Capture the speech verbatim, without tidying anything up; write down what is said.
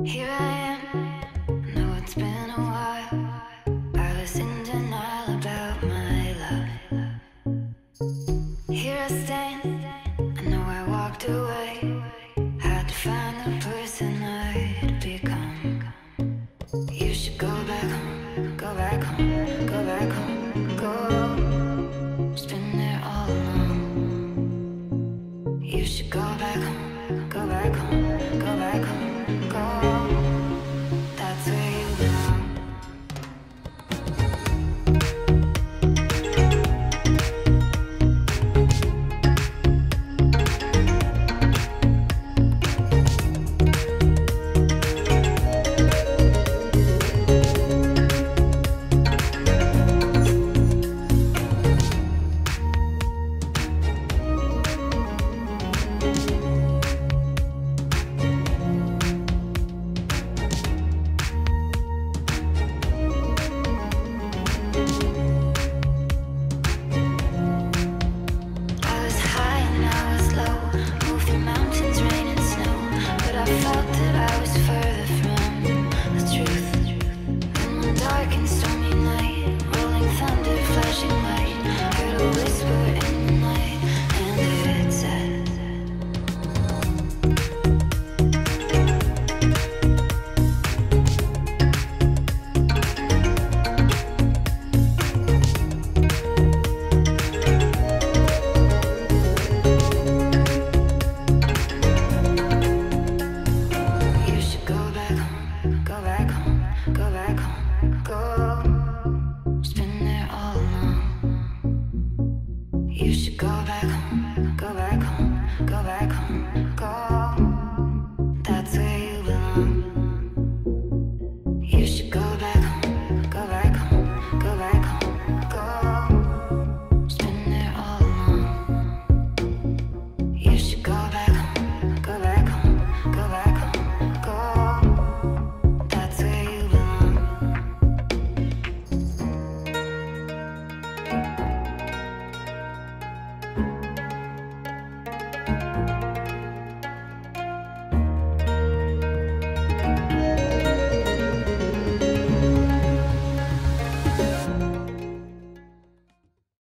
Here I am, know it's been a while. I was in denial about my love. Here I stand, I know I walked away. Had to find the person I'd become. You should go back home, go back home, go back home, go. It's been there all along. You should go back home, go back home, go back home, go. That's where you belong. You should go back home, go back home, go back home, go. That's where you belong.